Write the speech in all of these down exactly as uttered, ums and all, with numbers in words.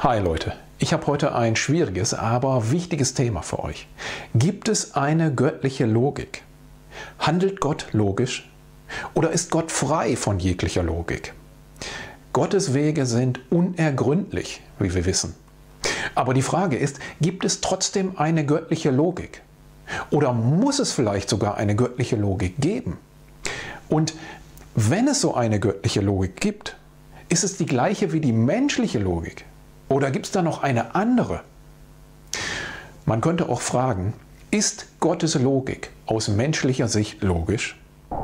Hi Leute, ich habe heute ein schwieriges, aber wichtiges Thema für euch. Gibt es eine göttliche Logik? Handelt Gott logisch? Oder ist Gott frei von jeglicher Logik? Gottes Wege sind unergründlich, wie wir wissen. Aber die Frage ist, gibt es trotzdem eine göttliche Logik? Oder muss es vielleicht sogar eine göttliche Logik geben? Und wenn es so eine göttliche Logik gibt, ist es die gleiche wie die menschliche Logik? Oder gibt es da noch eine andere? Man könnte auch fragen, ist Gottes Logik aus menschlicher Sicht logisch?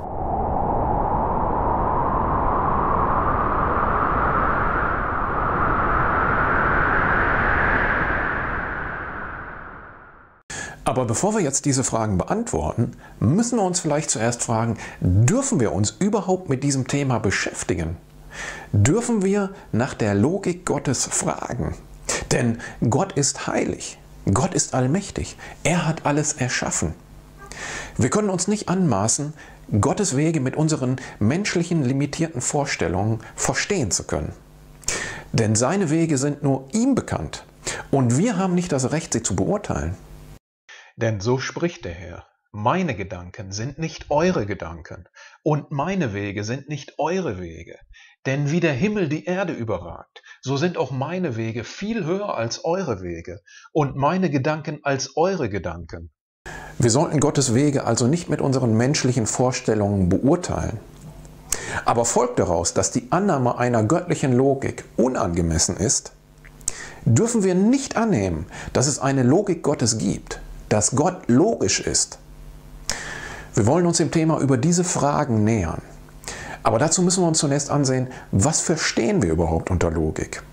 Aber bevor wir jetzt diese Fragen beantworten, müssen wir uns vielleicht zuerst fragen, dürfen wir uns überhaupt mit diesem Thema beschäftigen? Dürfen wir nach der Logik Gottes fragen? Denn Gott ist heilig, Gott ist allmächtig, er hat alles erschaffen. Wir können uns nicht anmaßen, Gottes Wege mit unseren menschlichen, limitierten Vorstellungen verstehen zu können. Denn seine Wege sind nur ihm bekannt und wir haben nicht das Recht, sie zu beurteilen. Denn so spricht der Herr: Meine Gedanken sind nicht eure Gedanken und meine Wege sind nicht eure Wege. Denn wie der Himmel die Erde überragt, so sind auch meine Wege viel höher als eure Wege und meine Gedanken als eure Gedanken. Wir sollten Gottes Wege also nicht mit unseren menschlichen Vorstellungen beurteilen. Aber folgt daraus, dass die Annahme einer göttlichen Logik unangemessen ist, dürfen wir nicht annehmen, dass es eine Logik Gottes gibt, dass Gott logisch ist. Wir wollen uns dem Thema über diese Fragen nähern. Aber dazu müssen wir uns zunächst ansehen, was verstehen wir überhaupt unter Logik?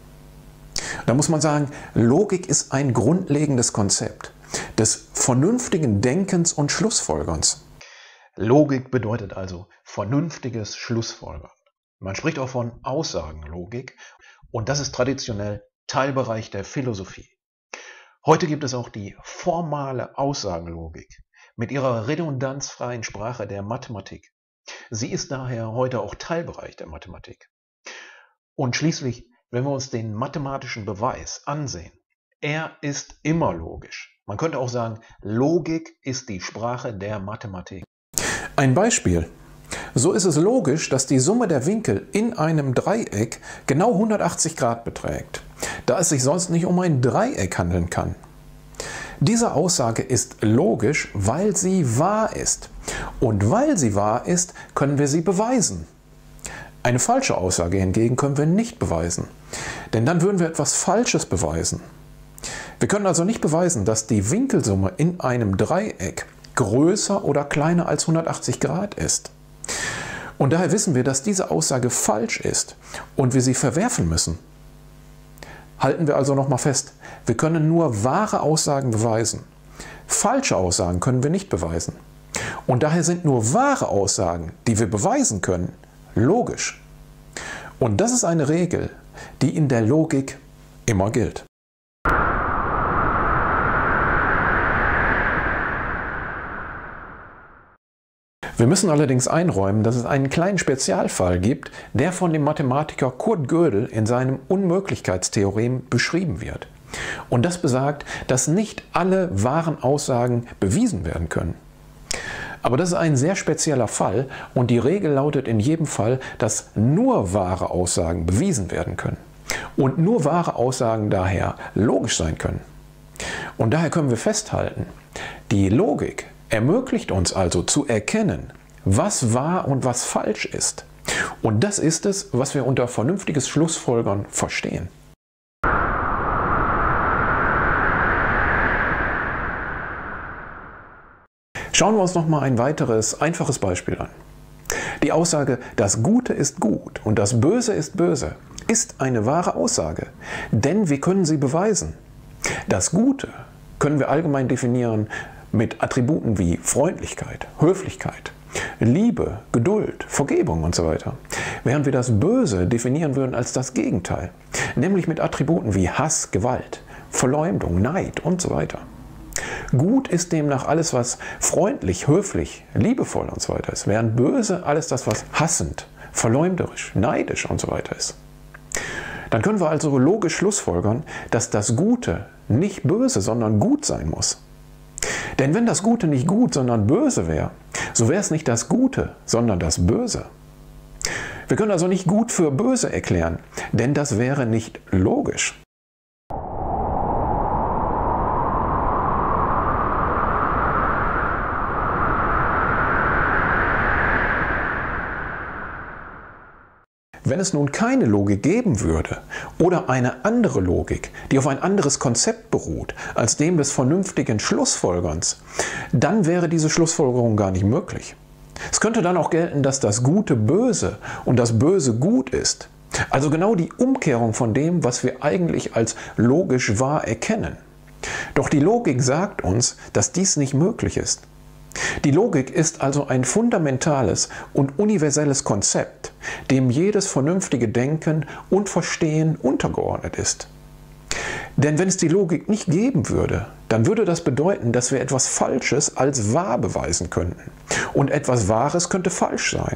Da muss man sagen, Logik ist ein grundlegendes Konzept des vernünftigen Denkens und Schlussfolgerns. Logik bedeutet also vernünftiges Schlussfolgern. Man spricht auch von Aussagenlogik und das ist traditionell Teilbereich der Philosophie. Heute gibt es auch die formale Aussagenlogik mit ihrer redundanzfreien Sprache der Mathematik. Sie ist daher heute auch Teilbereich der Mathematik. Und schließlich, wenn wir uns den mathematischen Beweis ansehen, er ist immer logisch. Man könnte auch sagen, Logik ist die Sprache der Mathematik. Ein Beispiel. So ist es logisch, dass die Summe der Winkel in einem Dreieck genau hundertachtzig Grad beträgt, da es sich sonst nicht um ein Dreieck handeln kann. Diese Aussage ist logisch, weil sie wahr ist. Und weil sie wahr ist, können wir sie beweisen. Eine falsche Aussage hingegen können wir nicht beweisen, denn dann würden wir etwas Falsches beweisen. Wir können also nicht beweisen, dass die Winkelsumme in einem Dreieck größer oder kleiner als hundertachtzig Grad ist. Und daher wissen wir, dass diese Aussage falsch ist und wir sie verwerfen müssen. Halten wir also nochmal fest, wir können nur wahre Aussagen beweisen. Falsche Aussagen können wir nicht beweisen. Und daher sind nur wahre Aussagen, die wir beweisen können, logisch. Und das ist eine Regel, die in der Logik immer gilt. Wir müssen allerdings einräumen, dass es einen kleinen Spezialfall gibt, der von dem Mathematiker Kurt Gödel in seinem Unmöglichkeitstheorem beschrieben wird. Und das besagt, dass nicht alle wahren Aussagen bewiesen werden können. Aber das ist ein sehr spezieller Fall und die Regel lautet in jedem Fall, dass nur wahre Aussagen bewiesen werden können. Und nur wahre Aussagen daher logisch sein können. Und daher können wir festhalten, die Logik ermöglicht uns also zu erkennen, was wahr und was falsch ist. Und das ist es, was wir unter vernünftiges Schlussfolgern verstehen. Schauen wir uns noch mal ein weiteres, einfaches Beispiel an. Die Aussage, das Gute ist gut und das Böse ist böse, ist eine wahre Aussage, denn wir können sie beweisen. Das Gute können wir allgemein definieren mit Attributen wie Freundlichkeit, Höflichkeit, Liebe, Geduld, Vergebung und so weiter. Während wir das Böse definieren würden als das Gegenteil, nämlich mit Attributen wie Hass, Gewalt, Verleumdung, Neid und so weiter. Gut ist demnach alles, was freundlich, höflich, liebevoll und so weiter ist, während böse alles das, was hassend, verleumderisch, neidisch und so weiter ist. Dann können wir also logisch schlussfolgern, dass das Gute nicht böse, sondern gut sein muss. Denn wenn das Gute nicht gut, sondern böse wäre, so wäre es nicht das Gute, sondern das Böse. Wir können also nicht gut für böse erklären, denn das wäre nicht logisch. Wenn es nun keine Logik geben würde oder eine andere Logik, die auf ein anderes Konzept beruht als dem des vernünftigen Schlussfolgerns, dann wäre diese Schlussfolgerung gar nicht möglich. Es könnte dann auch gelten, dass das Gute böse und das Böse gut ist. Also genau die Umkehrung von dem, was wir eigentlich als logisch wahr erkennen. Doch die Logik sagt uns, dass dies nicht möglich ist. Die Logik ist also ein fundamentales und universelles Konzept, dem jedes vernünftige Denken und Verstehen untergeordnet ist. Denn wenn es die Logik nicht geben würde, dann würde das bedeuten, dass wir etwas Falsches als wahr beweisen könnten. Und etwas Wahres könnte falsch sein.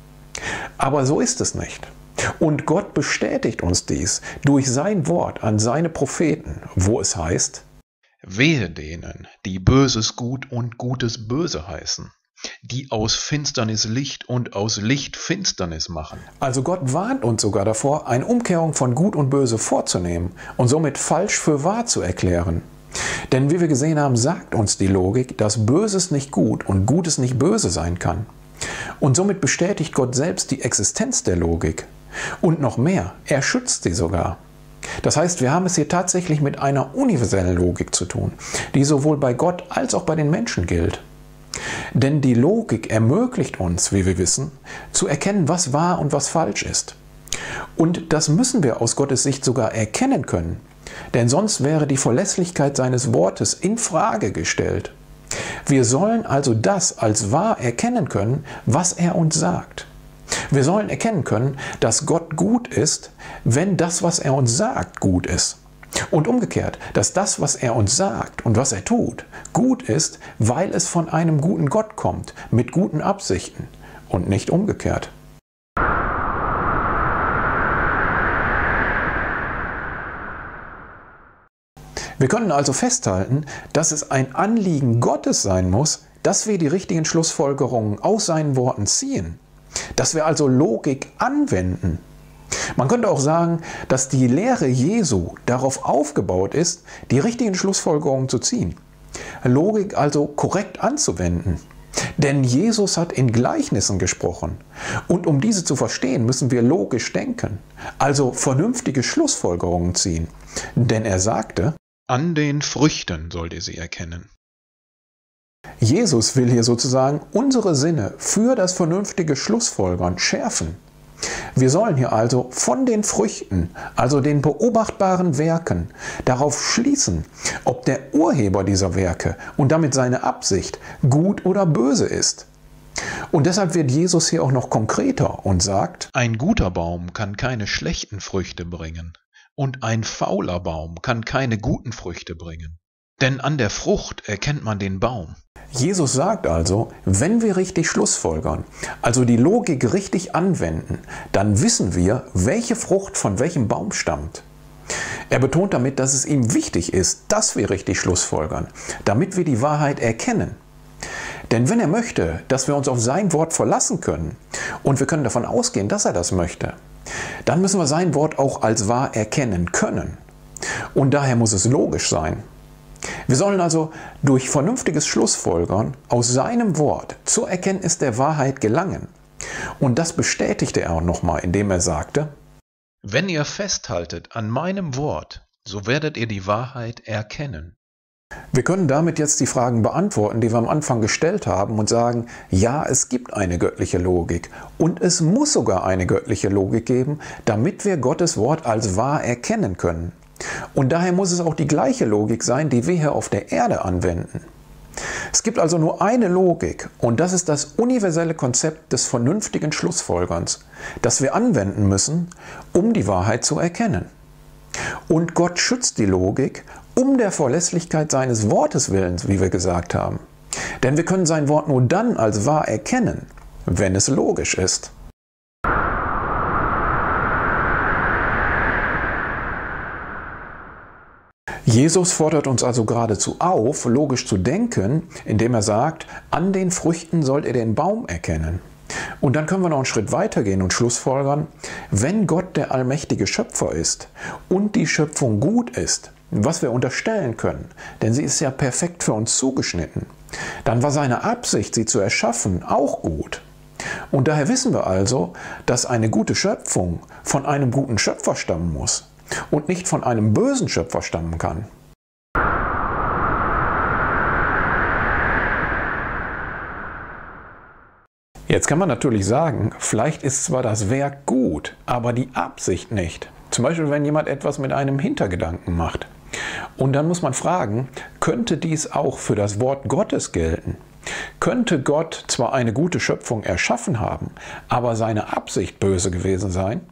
Aber so ist es nicht. Und Gott bestätigt uns dies durch sein Wort an seine Propheten, wo es heißt: Wehe denen, die Böses gut und Gutes böse heißen, die aus Finsternis Licht und aus Licht Finsternis machen. Also Gott warnt uns sogar davor, eine Umkehrung von Gut und Böse vorzunehmen und somit falsch für wahr zu erklären. Denn wie wir gesehen haben, sagt uns die Logik, dass Böses nicht gut und Gutes nicht böse sein kann. Und somit bestätigt Gott selbst die Existenz der Logik. Und noch mehr, er schützt sie sogar. Das heißt, wir haben es hier tatsächlich mit einer universellen Logik zu tun, die sowohl bei Gott als auch bei den Menschen gilt. Denn die Logik ermöglicht uns, wie wir wissen, zu erkennen, was wahr und was falsch ist. Und das müssen wir aus Gottes Sicht sogar erkennen können, denn sonst wäre die Verlässlichkeit seines Wortes in Frage gestellt. Wir sollen also das als wahr erkennen können, was er uns sagt. Wir sollen erkennen können, dass Gott gut ist, wenn das, was er uns sagt, gut ist. Und umgekehrt, dass das, was er uns sagt und was er tut, gut ist, weil es von einem guten Gott kommt, mit guten Absichten und nicht umgekehrt. Wir können also festhalten, dass es ein Anliegen Gottes sein muss, dass wir die richtigen Schlussfolgerungen aus seinen Worten ziehen. Dass wir also Logik anwenden. Man könnte auch sagen, dass die Lehre Jesu darauf aufgebaut ist, die richtigen Schlussfolgerungen zu ziehen. Logik also korrekt anzuwenden. Denn Jesus hat in Gleichnissen gesprochen. Und um diese zu verstehen, müssen wir logisch denken. Also vernünftige Schlussfolgerungen ziehen. Denn er sagte: An den Früchten sollt ihr sie erkennen. Jesus will hier sozusagen unsere Sinne für das vernünftige Schlussfolgern schärfen. Wir sollen hier also von den Früchten, also den beobachtbaren Werken, darauf schließen, ob der Urheber dieser Werke und damit seine Absicht gut oder böse ist. Und deshalb wird Jesus hier auch noch konkreter und sagt: Ein guter Baum kann keine schlechten Früchte bringen, und ein fauler Baum kann keine guten Früchte bringen. Denn an der Frucht erkennt man den Baum. Jesus sagt also, wenn wir richtig schlussfolgern, also die Logik richtig anwenden, dann wissen wir, welche Frucht von welchem Baum stammt. Er betont damit, dass es ihm wichtig ist, dass wir richtig schlussfolgern, damit wir die Wahrheit erkennen. Denn wenn er möchte, dass wir uns auf sein Wort verlassen können und wir können davon ausgehen, dass er das möchte, dann müssen wir sein Wort auch als wahr erkennen können. Und daher muss es logisch sein. Wir sollen also durch vernünftiges Schlussfolgern aus seinem Wort zur Erkenntnis der Wahrheit gelangen. Und das bestätigte er auch nochmal, indem er sagte: Wenn ihr festhaltet an meinem Wort, so werdet ihr die Wahrheit erkennen. Wir können damit jetzt die Fragen beantworten, die wir am Anfang gestellt haben und sagen, ja, es gibt eine göttliche Logik und es muss sogar eine göttliche Logik geben, damit wir Gottes Wort als wahr erkennen können. Und daher muss es auch die gleiche Logik sein, die wir hier auf der Erde anwenden. Es gibt also nur eine Logik und das ist das universelle Konzept des vernünftigen Schlussfolgerns, das wir anwenden müssen, um die Wahrheit zu erkennen. Und Gott schützt die Logik um der Verlässlichkeit seines Wortes willens, wie wir gesagt haben. Denn wir können sein Wort nur dann als wahr erkennen, wenn es logisch ist. Jesus fordert uns also geradezu auf, logisch zu denken, indem er sagt, an den Früchten sollt ihr den Baum erkennen. Und dann können wir noch einen Schritt weitergehen und schlussfolgern, wenn Gott der allmächtige Schöpfer ist und die Schöpfung gut ist, was wir unterstellen können, denn sie ist ja perfekt für uns zugeschnitten, dann war seine Absicht, sie zu erschaffen, auch gut. Und daher wissen wir also, dass eine gute Schöpfung von einem guten Schöpfer stammen muss und nicht von einem bösen Schöpfer stammen kann. Jetzt kann man natürlich sagen, vielleicht ist zwar das Werk gut, aber die Absicht nicht. Zum Beispiel, wenn jemand etwas mit einem Hintergedanken macht. Und dann muss man fragen, könnte dies auch für das Wort Gottes gelten? Könnte Gott zwar eine gute Schöpfung erschaffen haben, aber seine Absicht böse gewesen sein?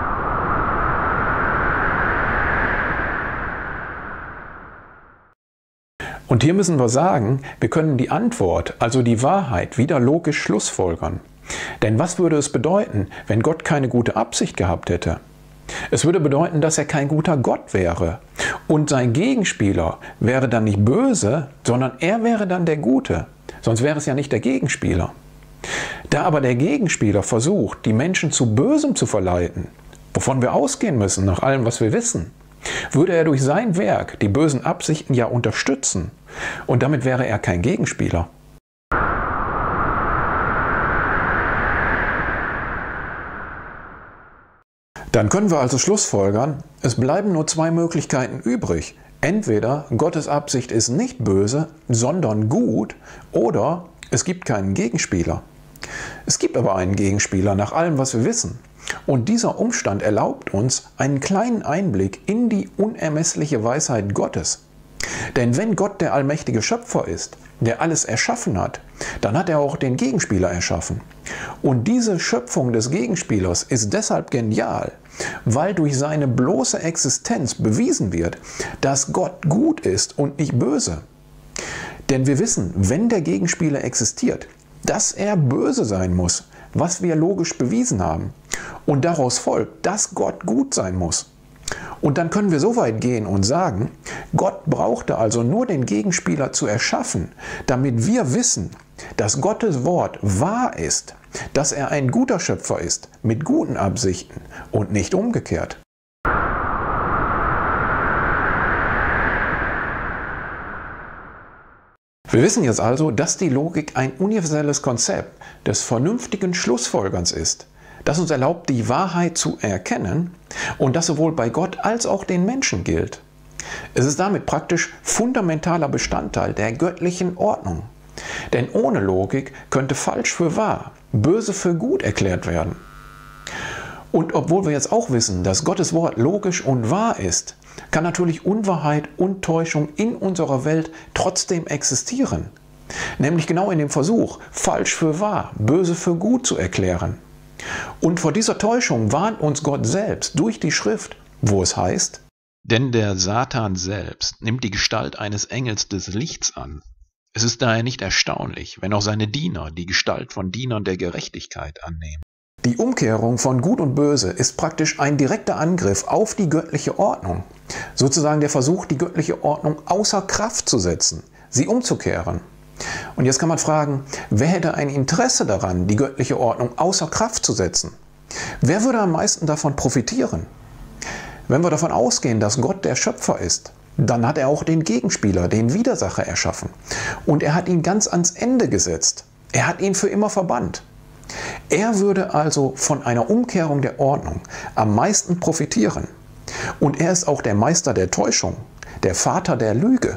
Und hier müssen wir sagen, wir können die Antwort, also die Wahrheit, wieder logisch schlussfolgern. Denn was würde es bedeuten, wenn Gott keine gute Absicht gehabt hätte? Es würde bedeuten, dass er kein guter Gott wäre. Und sein Gegenspieler wäre dann nicht böse, sondern er wäre dann der Gute. Sonst wäre es ja nicht der Gegenspieler. Da aber der Gegenspieler versucht, die Menschen zu Bösem zu verleiten, wovon wir ausgehen müssen, nach allem, was wir wissen, würde er durch sein Werk die bösen Absichten ja unterstützen. Und damit wäre er kein Gegenspieler. Dann können wir also schlussfolgern, es bleiben nur zwei Möglichkeiten übrig. Entweder Gottes Absicht ist nicht böse, sondern gut, oder es gibt keinen Gegenspieler. Es gibt aber einen Gegenspieler, nach allem, was wir wissen. Und dieser Umstand erlaubt uns einen kleinen Einblick in die unermessliche Weisheit Gottes. Denn wenn Gott der allmächtige Schöpfer ist, der alles erschaffen hat, dann hat er auch den Gegenspieler erschaffen. Und diese Schöpfung des Gegenspielers ist deshalb genial, weil durch seine bloße Existenz bewiesen wird, dass Gott gut ist und nicht böse. Denn wir wissen, wenn der Gegenspieler existiert, dass er böse sein muss, was wir logisch bewiesen haben. Und daraus folgt, dass Gott gut sein muss. Und dann können wir so weit gehen und sagen, Gott brauchte also nur den Gegenspieler zu erschaffen, damit wir wissen, dass Gottes Wort wahr ist, dass er ein guter Schöpfer ist, mit guten Absichten und nicht umgekehrt. Wir wissen jetzt also, dass die Logik ein universelles Konzept des vernünftigen Schlussfolgerns ist, das uns erlaubt, die Wahrheit zu erkennen und das sowohl bei Gott als auch den Menschen gilt. Es ist damit praktisch fundamentaler Bestandteil der göttlichen Ordnung. Denn ohne Logik könnte falsch für wahr, böse für gut erklärt werden. Und obwohl wir jetzt auch wissen, dass Gottes Wort logisch und wahr ist, kann natürlich Unwahrheit und Täuschung in unserer Welt trotzdem existieren. Nämlich genau in dem Versuch, falsch für wahr, böse für gut zu erklären. Und vor dieser Täuschung warnt uns Gott selbst durch die Schrift, wo es heißt: Denn der Satan selbst nimmt die Gestalt eines Engels des Lichts an. Es ist daher nicht erstaunlich, wenn auch seine Diener die Gestalt von Dienern der Gerechtigkeit annehmen. Die Umkehrung von Gut und Böse ist praktisch ein direkter Angriff auf die göttliche Ordnung. Sozusagen der Versuch, die göttliche Ordnung außer Kraft zu setzen, sie umzukehren. Und jetzt kann man fragen, wer hätte ein Interesse daran, die göttliche Ordnung außer Kraft zu setzen? Wer würde am meisten davon profitieren? Wenn wir davon ausgehen, dass Gott der Schöpfer ist, dann hat er auch den Gegenspieler, den Widersacher erschaffen. Und er hat ihn ganz ans Ende gesetzt. Er hat ihn für immer verbannt. Er würde also von einer Umkehrung der Ordnung am meisten profitieren. Und er ist auch der Meister der Täuschung, der Vater der Lüge.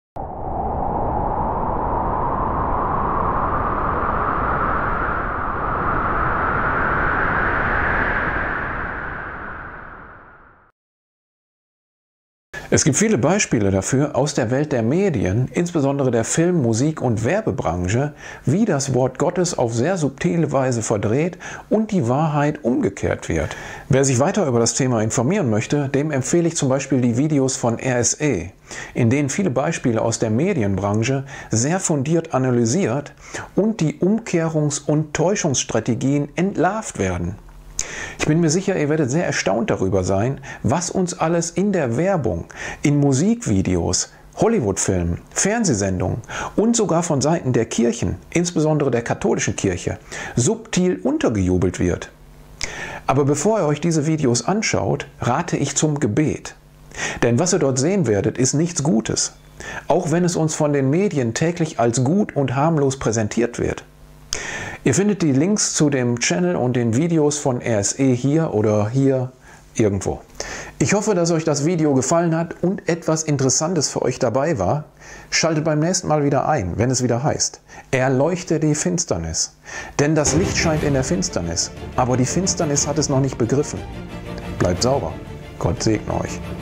Es gibt viele Beispiele dafür aus der Welt der Medien, insbesondere der Film-, Musik- und Werbebranche, wie das Wort Gottes auf sehr subtile Weise verdreht und die Wahrheit umgekehrt wird. Wer sich weiter über das Thema informieren möchte, dem empfehle ich zum Beispiel die Videos von R S E, in denen viele Beispiele aus der Medienbranche sehr fundiert analysiert und die Umkehrungs- und Täuschungsstrategien entlarvt werden. Ich bin mir sicher, ihr werdet sehr erstaunt darüber sein, was uns alles in der Werbung, in Musikvideos, Hollywoodfilmen, Fernsehsendungen und sogar von Seiten der Kirchen, insbesondere der katholischen Kirche, subtil untergejubelt wird. Aber bevor ihr euch diese Videos anschaut, rate ich zum Gebet. Denn was ihr dort sehen werdet, ist nichts Gutes, auch wenn es uns von den Medien täglich als gut und harmlos präsentiert wird. Ihr findet die Links zu dem Channel und den Videos von R S E hier oder hier irgendwo. Ich hoffe, dass euch das Video gefallen hat und etwas Interessantes für euch dabei war. Schaltet beim nächsten Mal wieder ein, wenn es wieder heißt: Erleuchte die Finsternis. Denn das Licht scheint in der Finsternis, aber die Finsternis hat es noch nicht begriffen. Bleibt sauber. Gott segne euch.